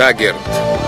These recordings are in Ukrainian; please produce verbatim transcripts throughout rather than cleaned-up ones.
Даггерт.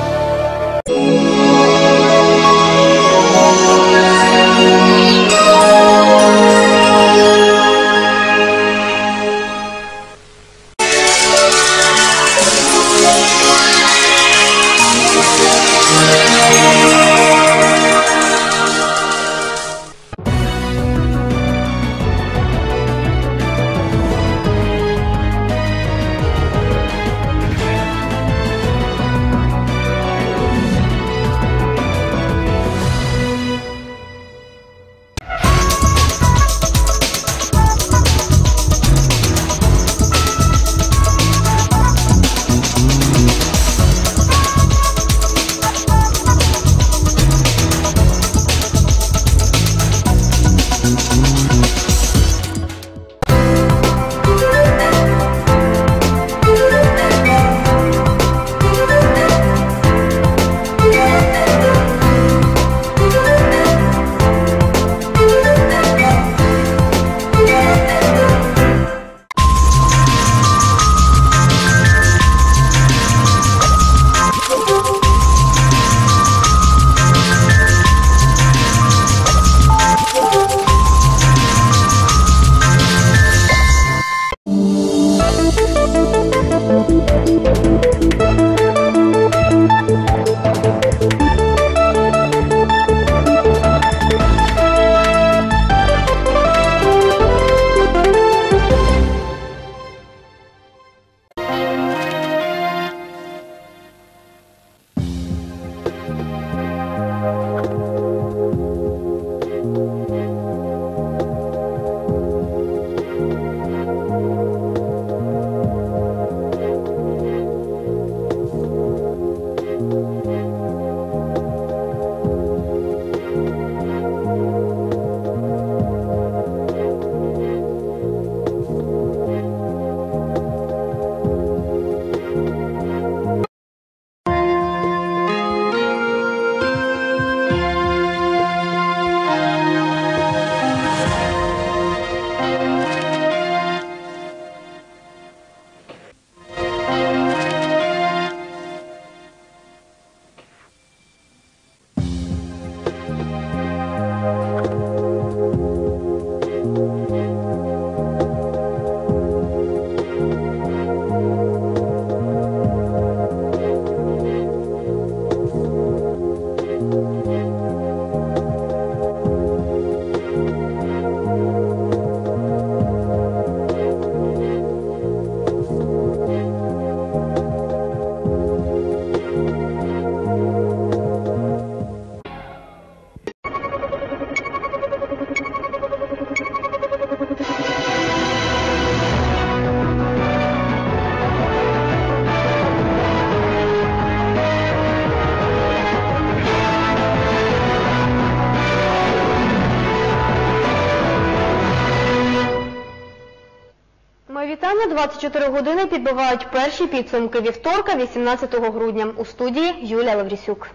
двадцять чотири години підбивають перші підсумки вівторка, вісімнадцятого грудня. У студії Юлія Лаврісюк.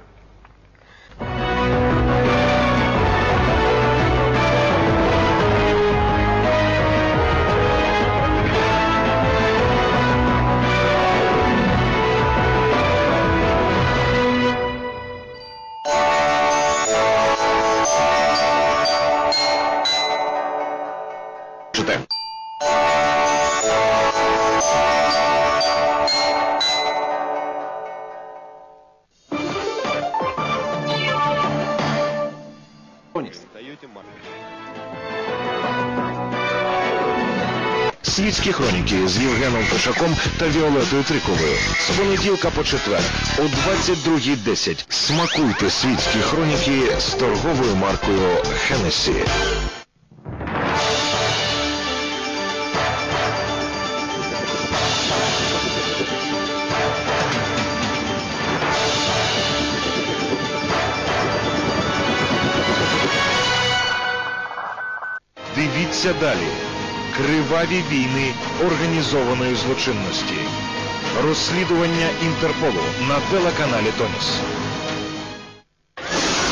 Світські хроніки з Євгеном Пишаком та Віолетою Триковою. З понеділка по четвер о двадцять другій десять. Смакуйте світські хроніки з торговою маркою Хеннесі. Дивіться далі. Криваві війни організованої злочинності. Розслідування Інтерполу на телеканалі Томос.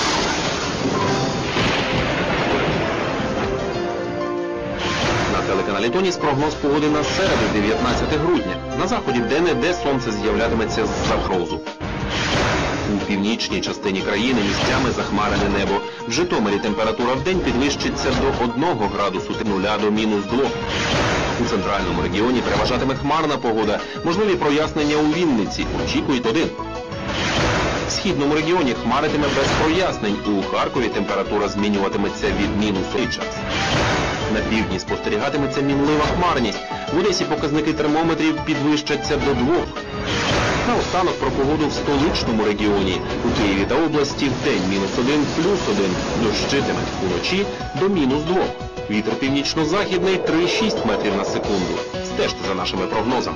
На телеканалі телеканалі Тоніс прогноз погоди на середу, дев'ятнадцяте грудня. На заході де-не-де сонце з'являтиметься з-за грозу. У північній частині країни місцями захмарене небо. В Житомирі температура в день підвищиться до одного градусу нуля до мінус двох. У центральному регіоні переважатиме хмарна погода. Можливі прояснення у Вінниці. Очікують один. В східному регіоні хмаритиме без прояснень. У Харкові температура змінюватиметься від мінусу і час. На півдні спостерігатиметься мінлива хмарність. В Одесі показники термометрів підвищаться до двох. Наостанок про погоду в столичному регіоні. У Києві та області в день мінус один, плюс один. Дощитиме. Уночі до мінус двох. Вітер північно-західний три-шість метрів на секунду. Стежте за нашими прогнозами.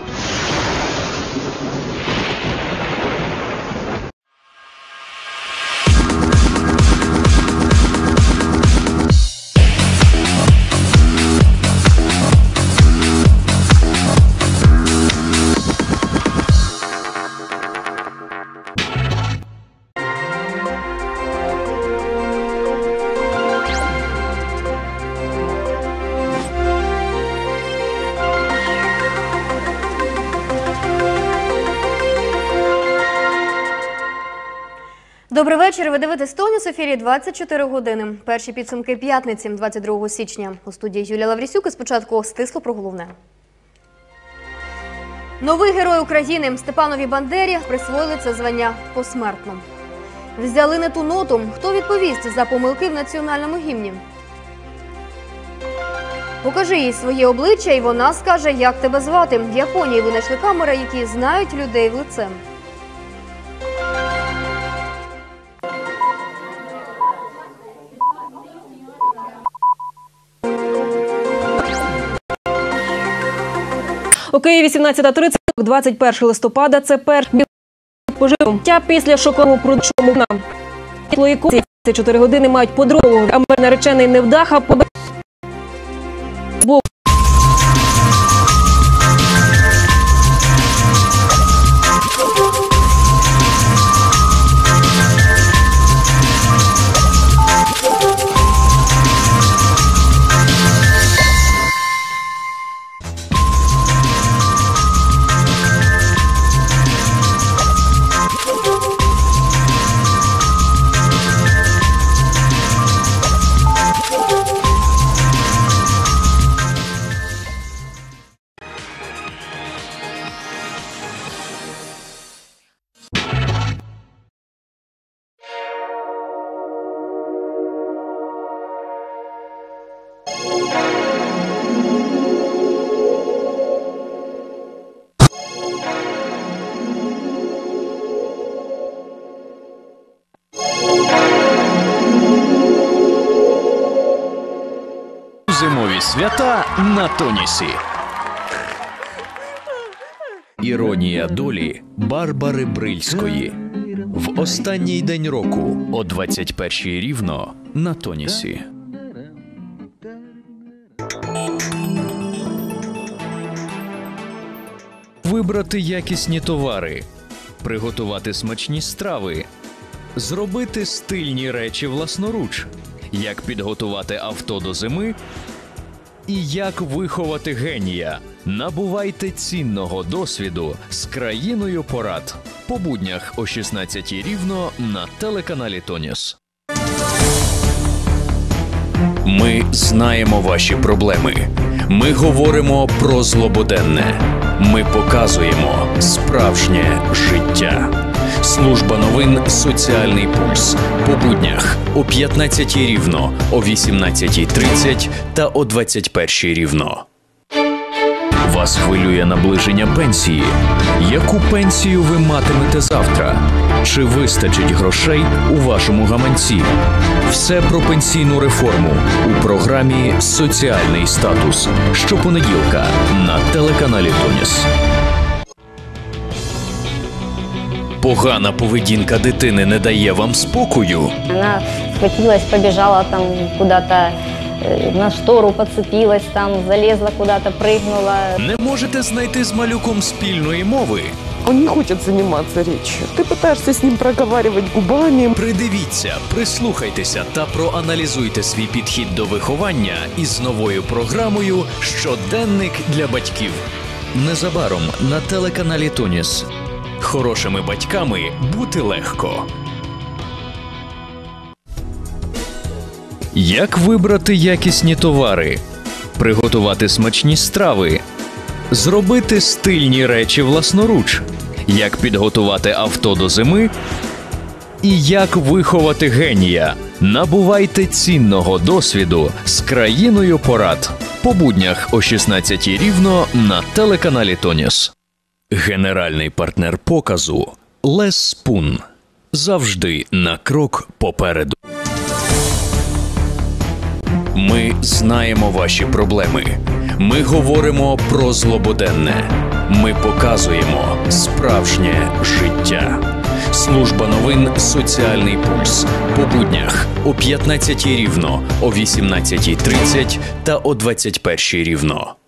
Добрий вечір. Ви дивитесь «Тоніс», в ефірі двадцять чотири години. Перші підсумки п'ятниці, двадцять другого січня. У студії Юлія Лаврісюк і спочатку стисло про головне. Новий герой України Степанові Бандері присвоїли це звання посмертно. Взяли не ту ноту. Хто відповість за помилки в національному гімні? Покажи їй своє обличчя, і вона скаже, як тебе звати. В Японії винайшли камери, які знають людей в лице. У Києві сімнадцята тридцять, двадцять першого листопада – це перший пожиття після шокового прудшому дна. Ці чотири години мають подругу, а наречений невдаха побив. Зимові свята на Тонісі. Іронія долі Барбари Брильської. В останній день року о двадцять першій рівно на Тонісі. Вибрати якісні товари, приготувати смачні страви, зробити стильні речі власноруч, як підготувати авто до зими і як виховати генія. Набувайте цінного досвіду з країною порад. По буднях о шістнадцятій рівно на телеканалі Тоніс. Ми знаємо ваші проблеми. Ми говоримо про злободенне. Ми показуємо справжнє життя. Служба новин «Соціальний пульс». По буднях о п'ятнадцятій рівно, о вісімнадцятій тридцять та о двадцять першій рівно. Вас хвилює наближення пенсії? Яку пенсію ви матимете завтра? Чи вистачить грошей у вашому гаманці? Все про пенсійну реформу у програмі «Соціальний статус» щопонеділка на телеканалі Тоніс. Погана поведінка дитини не дає вам спокою? Вона схватилась, побіжала там куди-то, на штору поцепилась, там залізла куди-то, пригнула. Не можете знайти з малюком спільної мови? Он не хочет заниматься речью. Ты пытаешься с ним проговаривать губами. Придивіться, прислухайтеся та проаналізуйте свій підхід до виховання із новою програмою «Щоденник для батьків». Незабаром на телеканалі Тоніс. Хорошими батьками бути легко. Як вибрати якісні товари? Приготувати смачні страви? Зробити стильні речі власноруч? Як підготувати авто до зими? І як виховати генія? Набувайте цінного досвіду з країною порад. По буднях о шістнадцятій рівно на телеканалі Тоніс. Генеральний партнер показу Лес Спун. Завжди на крок попереду. Ми знаємо ваші проблеми. Ми говоримо про злободенне. Ми показуємо справжнє життя. Служба новин «Соціальний пульс». По буднях о п'ятнадцятій рівно, о вісімнадцятій тридцять та о двадцять першій рівно.